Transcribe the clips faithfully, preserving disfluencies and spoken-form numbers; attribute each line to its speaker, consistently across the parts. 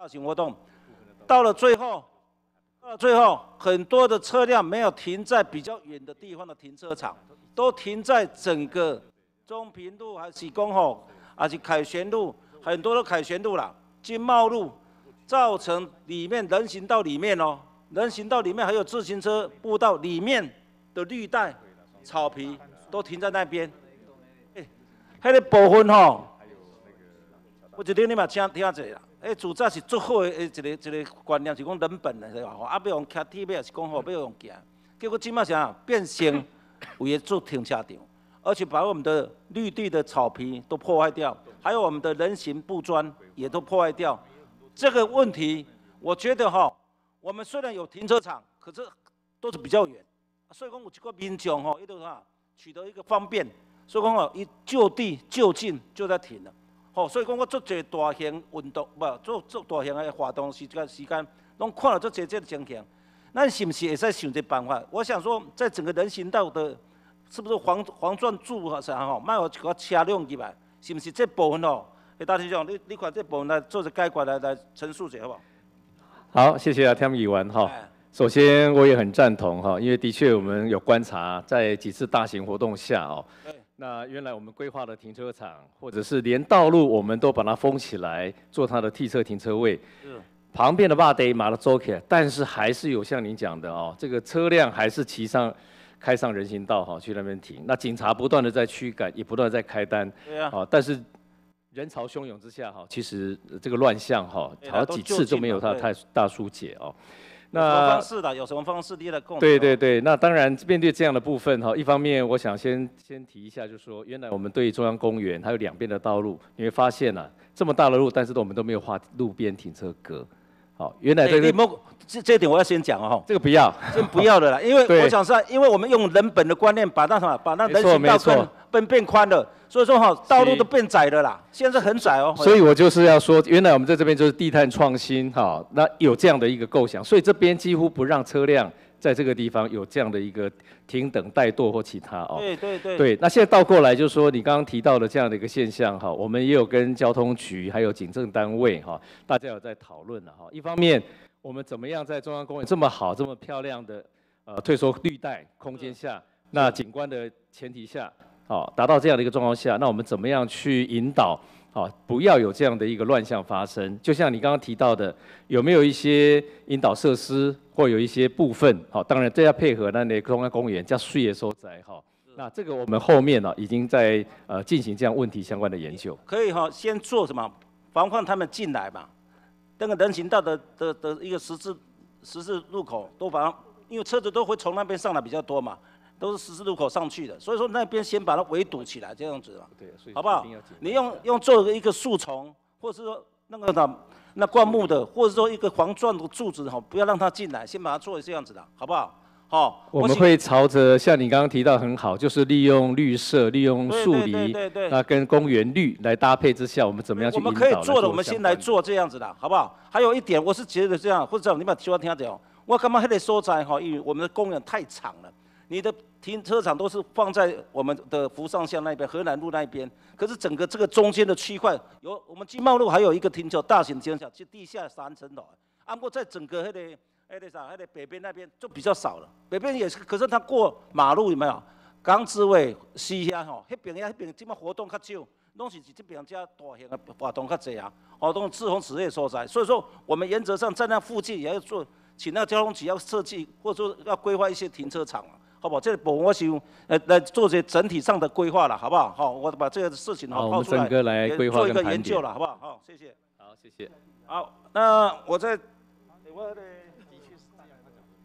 Speaker 1: 大型活动，到了最后，到了最后，很多的车辆没有停在比较远的地方的停车场，都停在整个中平路还是公吼，还是凯旋路，很多都凯旋路啦，经贸路，造成里面人行道里面哦，人行道里面还有自行车步道里面的绿带、草皮都停在那边。哎，那个部分吼，我一定你嘛听听者啦。诶，主早是最好的一个一个观念，是讲人本的，是吧？啊，要用骑铁马是讲吼，要用行。结果今麦啥变成为做停车场，而且把我们的绿地的草皮都破坏掉，还有我们的人行步砖也都破坏掉。这个问题，我觉得哈，我们虽然有停车场，可是都是比较远，所以讲有一个民众吼，伊都哈取得一个方便，所以讲吼，伊就地就近就在停了。吼，所以讲我做侪大型运动，不做做大型的活动时间时间，拢看到做侪这个情形。咱是不是会使想一个办法？我想说，在整个人行道的，是不是黄黄钻柱啊啥吼，卖有一个车辆入来，是不是这部分吼？诶，大师兄，你你看这部分来做一个概括来来陈述一下，好不好？
Speaker 2: 好，谢谢啊，天议员哈。首先我也很赞同哈，因为的确我们有观察，在几次大型活动下哦。那原来我们规划的停车场，或者是连道路，我们都把它封起来，做它的替车停车位。旁边的坝得马了走起来，但是还是有像您讲的哦，这个车辆还是骑上、开上人行道哈，去那边停。那警察不断的在驱赶，也不断的在开单。对啊。好，但是人潮汹涌之下哈，其实这个乱象哈，好像几次都没有它太大疏解哦。
Speaker 1: 那有什么方式的？有什么方式你来共？
Speaker 2: 对对对，那当然面对这样的部分哈，一方面我想先先提一下，就是说原来我们对中央公园还有两边的道路，你会发现啊，这么大的路，但是我们都没有画路边停车格。好，原来这个
Speaker 1: 这这一点我要先讲哦，
Speaker 2: 这个不要，
Speaker 1: 先不要的啦，因为我想是，因为我们用人本的观念，把那什么，把那人行道更变变宽了，所以说哈，道路都变窄了啦，现在很窄哦。
Speaker 2: 所以我就是要说，原来我们在这边就是地碳创新，哈，那有这样的一个构想，所以这边几乎不让车辆在这个地方有这样的一个停等怠惰或其他哦。
Speaker 1: 对对对。
Speaker 2: 对，那现在倒过来就是说，你刚刚提到的这样的一个现象哈，我们也有跟交通局还有警政单位哈，大家有在讨论了哈。一方面，我们怎么样在中央公园这么好、这么漂亮的呃退缩绿带空间下，那景观的前提下，好达到这样的一个状况下，那我们怎么样去引导？好，不要有这样的一个乱象发生。就像你刚刚提到的，有没有一些引导设施，或有一些部分，好，当然这要配合那个中央公园叫水的所在，哈。那这个我们后面呢、已经在呃进行这样问题相关的研究。
Speaker 1: 可以哈，先做什么？防范他们进来嘛。那个人行道的的的一个十字十字路口，都把它，因为车子都会从那边上来比较多嘛。都是十字路口上去的，所以说那边先把它围堵起来，这样子嘛，好不好？你用用做一个树丛，或者是说那个的那灌木的，或者说一个黄钻的柱子哈，不要让它进来，先把它做这样子的，好不好？好，
Speaker 2: 我们会朝着像你刚刚提到很好，就是利用绿色、利用树篱，那跟公园绿来搭配之下，我们怎么样去引导？
Speaker 1: 我们可以做的，我们先来做这样子的，好不好？还有一点，我是觉得这样，或者你把希望听讲，我感觉那个所在哈，因为我们的公园太长了。你的停车场都是放在我们的福上巷那边、河南路那边，可是整个这个中间的区块，有我们经贸路还有一个停车大型停车场，就地下三层楼。按过在整个那个、那个啥、那个北边那边就比较少了，北边也是，可是它过马路有没有？港子尾西遐吼，那边遐那边即马活动较少，拢是这边遮大型的活动较济啊，活动志洪职业所在。所以说，我们原则上在那附近也要做，请那个交通局要设计，或者说要规划一些停车场。好不好？这个部分我是呃来做些整体上的规划了，好不好？好，我把这个事情好抛出来，也做一个研究了，好不好？好，谢谢。
Speaker 2: 好，谢谢。
Speaker 1: 好，那我在我的的确是这样，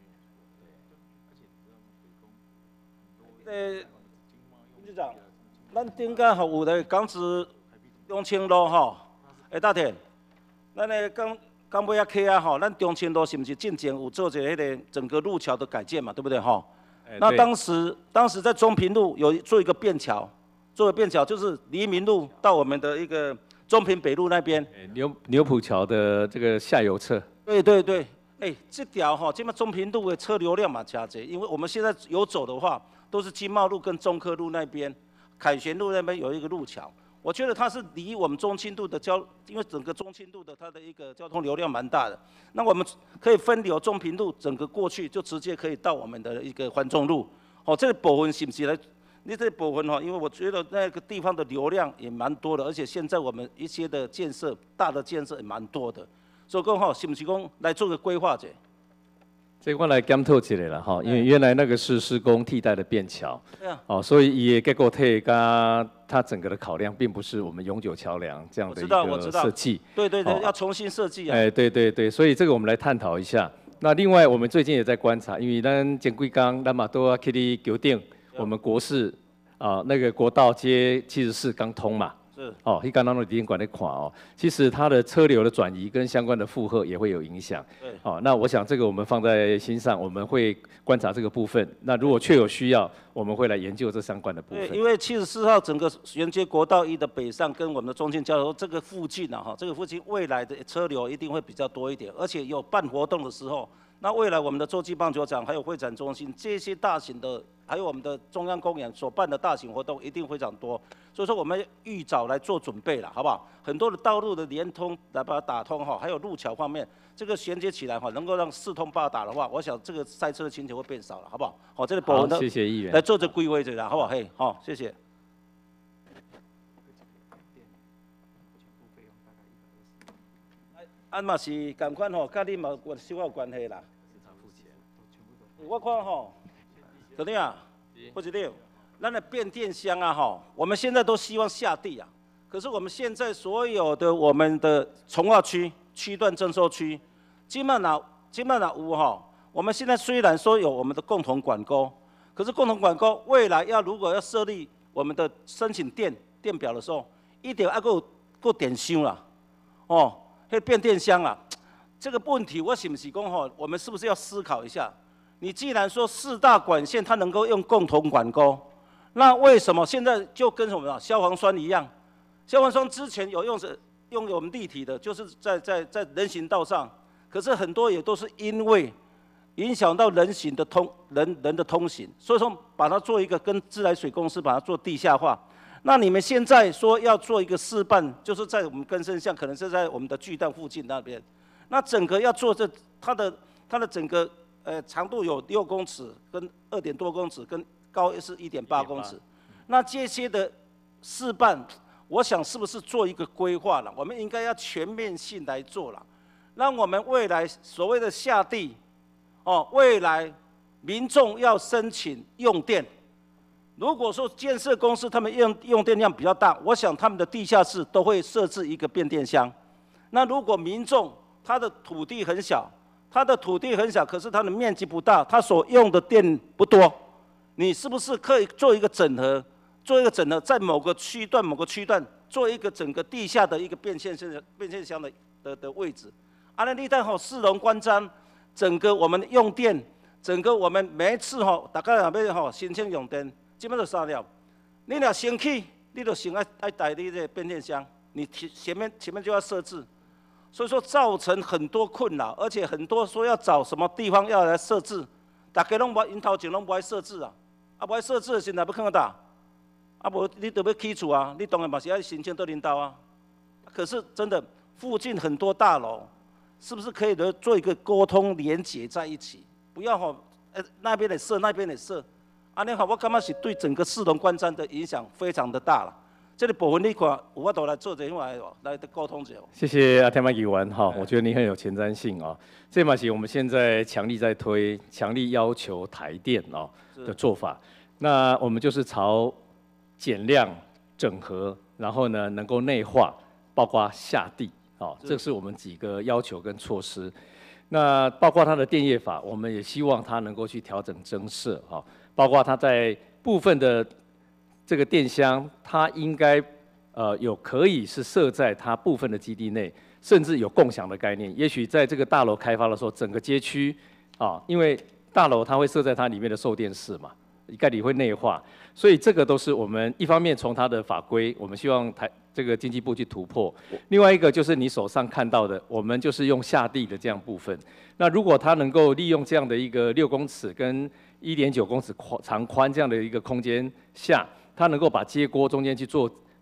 Speaker 1: 呃，局长，咱顶间服务的港子中清路吼，诶，大田，咱的港港尾仔溪啊吼，咱中清路是不是进前有做一个迄个整个路桥的改建嘛？对不对吼？那当时，当时在中平路有做一个便桥，做个便桥就是黎明路到我们的一个中平北路那边，
Speaker 2: 牛牛埔桥的这个下游侧。
Speaker 1: 对对对，哎、欸，这条哈，这边中平路的车流量嘛加多，因为我们现在有走的话，都是经贸路跟中科路那边，凯旋路那边有一个路桥， 我觉得它是离我们中清度的交，因为整个中清度的它的一个交通流量蛮大的，那我们可以分流中平路整个过去，就直接可以到我们的一个环中路。哦，这个部分是不是来？你这部分哈，因为我觉得那个地方的流量也蛮多的，而且现在我们一些的建设，大的建设也蛮多的，所以讲哈，是不是讲来做个规划者？
Speaker 2: 这我来检讨一下啦哈，因为原来那个是施工替代的便桥，
Speaker 1: 对啊，
Speaker 2: 哦，所以也结构体跟它整个的考量，并不是我们永久桥梁这样的一个设计。
Speaker 1: 对对对，哦、要重新设计啊。
Speaker 2: 哎，对对对，所以这个我们来探讨一下。那另外，我们最近也在观察，因为咱前几天咱嘛都要去哩决定，我们国市啊、呃、那个国道街七十四刚通嘛。
Speaker 1: 是
Speaker 2: 哦，一刚刚的旅馆的款哦，其实它的车流的转移跟相关的负荷也会有影响。
Speaker 1: 对，
Speaker 2: 哦，那我想这个我们放在心上，我们会观察这个部分。那如果确有需要，我们会来研究这相关的部分。
Speaker 1: 对，因为七十四号整个沿接国道一的北上跟我们的中间交流这个附近啊，哈，这个附近未来的车流一定会比较多一点，而且有办活动的时候。那未来我们的洲际棒球场还有会展中心这些大型的，还有我们的中央公园所办的大型活动一定非常多，所以说我们预早来做准备了，好不好？很多的道路的连通来把它打通哈，还有路桥方面这个衔接起来哈，能够让四通八达的话，我想这个赛车的情形会变少了，好不好？好，这里保
Speaker 2: 好，谢谢议员
Speaker 1: 来做这规划者，好不好？嘿，好，谢谢。啊嘛是同款吼，甲你嘛有小有关系啦。我看吼，怎么样？不知道。咱的变电箱啊吼，我们现在都希望下地啊。可是我们现在所有的我们的从化区区段征收区，基本上基本上有吼。我们现在虽然说有我们的共同管沟，可是共同管沟未来要如果要设立我们的申请电电表的时候，一定要够够点箱啦，哦。会变电箱啊，这个问题我是不是讲吼？我们是不是要思考一下？你既然说四大管线它能够用共同管沟，那为什么现在就跟什么呢？消防栓一样？消防栓之前有用是用我们立体的，就是在在在人行道上，可是很多也都是因为影响到人行的通人人的通行，所以说把它做一个跟自来水公司把它做地下化。那你们现在说要做一个示范，就是在我们根生巷，可能是在我们的巨蛋附近那边。那整个要做这，它的它的整个呃长度有六公尺，跟二点多公尺，跟高是一点八公尺。那这些的示范，我想是不是做一个规划了？我们应该要全面性来做了，让我们未来所谓的下地，哦，未来民众要申请用电。如果说建设公司他们用用电量比较大，我想他们的地下室都会设置一个变电箱。那如果民众他的土地很小，他的土地很小，可是他的面积不大，他所用的电不多，你是不是可以做一个整合？做一个整合，在某个区段、某个区段做一个整个地下的一个变现箱、变现箱的的的位置。啊，那你看吼，四龙关张，整个我们用电，整个我们每一次吼，大家若要吼申请用电。基本就三了，你若生气，你就先爱爱带你这变电箱，你前面前面就要设置，所以说造成很多困扰，而且很多说要找什么地方要来设置，大家拢无因头前拢无爱设置啊，啊无爱设置现在要看到，啊无你就要起厝啊，你当然嘛是要申请到领导啊，可是真的附近很多大楼，是不是可以的做一个沟通连结在一起，不要吼，呃那边的设那边的设。安尼好，我感觉是对整个四龙观瞻的影响非常的大了。这个部分你看，有法度来做这块来沟通者。
Speaker 2: 谢谢阿天马议员哈，我觉得你很有前瞻性啊。这嘛是我们现在强力在推、强力要求台电哦的做法。那我们就是朝减量、整合，然后呢能够内化，包括下地哦，这是我们几个要求跟措施。那包括它的电业法，我们也希望它能够去调整增设哈。包括它在部分的这个电箱，它应该呃有可以是设在它部分的基地内，甚至有共享的概念。也许在这个大楼开发的时候，整个街区啊，因为大楼它会设在它里面的售电室嘛，概率会内化，所以这个都是我们一方面从它的法规，我们希望台这个经济部去突破；另外一个就是你手上看到的，我们就是用下地的这样部分。那如果它能够利用这样的一个六公尺跟一点九公尺宽长宽这样的一个空间下，它能够把接锅中间去做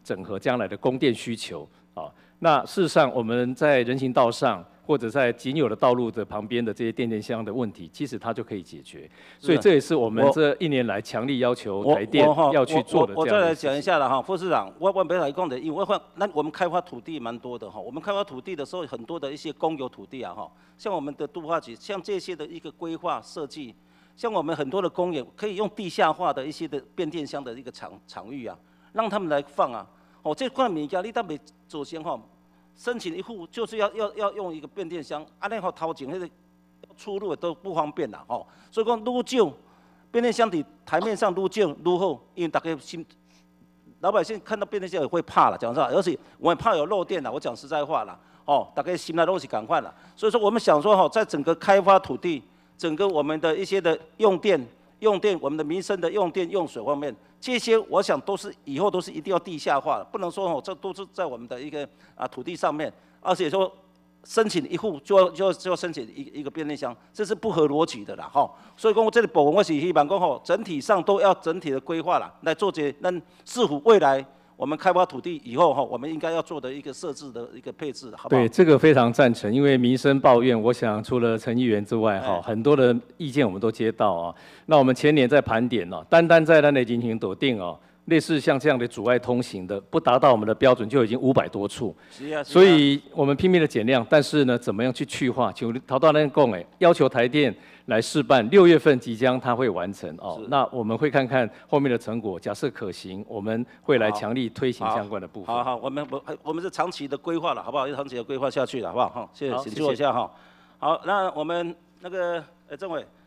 Speaker 2: 整合将来的供电需求啊。那事实上，我们在人行道上或者在仅有的道路的旁边的这些电电箱的问题，其实它就可以解决。所以这也是我们这一年来强力要求台电要去做的这样的事情。
Speaker 1: 我再来讲一下了哈，副市长，我我别来讲的，因为我那我们开发土地蛮多的哈，我们开发土地的时候，很多的一些公有土地啊哈，像我们的都发局，像这些的一个规划设计，像我们很多的公园可以用地下化的一些的变电箱的一个场场域啊，让他们来放啊。哦，这块物件你当没首先哈。申请一户就是要要要用一个变电箱，啊，那吼头前那个出入都不方便啦，吼。所以讲愈少变电箱伫台面上愈少愈好，因为大家心老百姓看到变电箱也会怕了，讲实话，而且我也怕有漏电啦。我讲实在话啦，哦，大家心内都是赶快啦。所以说我们想说吼，在整个开发土地，整个我们的一些的用电、用电，我们的民生的用电用水方面。这些我想都是以后都是一定要地下化的，不能说哦，这都是在我们的一个啊土地上面，而且说申请一户就要就要就要申请一一个变电箱，这是不合逻辑的啦哈。所以讲这里部分我是希望讲吼，整体上都要整体的规划啦，来做这那是否未来我们开发土地以后哈，我们应该要做的一个设置的一个配置，好不好？
Speaker 2: 对，这个非常赞成，因为民生抱怨，我想除了陈议员之外哈，
Speaker 1: 哎、
Speaker 2: 很多的意见我们都接到啊。那我们前年在盘点哦，单单在咱的进行斗定哦。类似像这样的阻碍通行的，不达到我们的标准就已经五百多处，
Speaker 1: 是啊，是啊，
Speaker 2: 所以我们拼命的减量，但是呢，怎么样去去化？就陶大人讲哎，要求台电来试办，六月份即将它会完成哦。那我们会看看后面的成果，假设可行，我们会来强力推行相关的部分。
Speaker 1: 好好，我们我我们是长期的规划了，好不好？长期的规划下去了，好不好？哈，谢谢，请坐一下哈。好，那我们那个呃，政委。